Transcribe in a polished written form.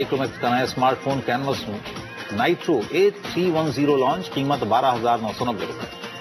में नया smartphone canvas nitro A310 launch, कीमत 12,990 रुपए।